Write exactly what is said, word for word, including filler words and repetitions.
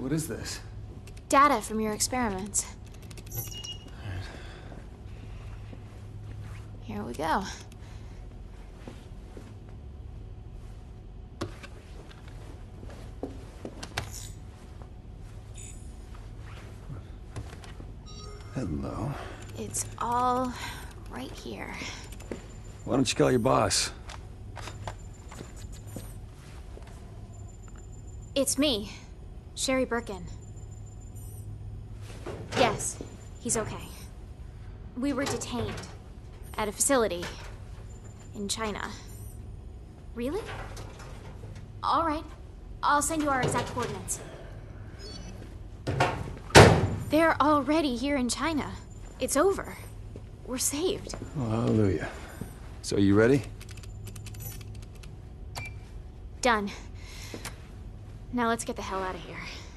What is this? Data from your experiments. Here we go. Hello. It's all right here. Why don't you call your boss? It's me, Sherry Birkin. Yes, he's okay. We were detained at a facility in China. Really? All right. I'll send you our exact coordinates. They're already here in China. It's over. We're saved. Oh, hallelujah. So you ready? Done. Now let's get the hell out of here.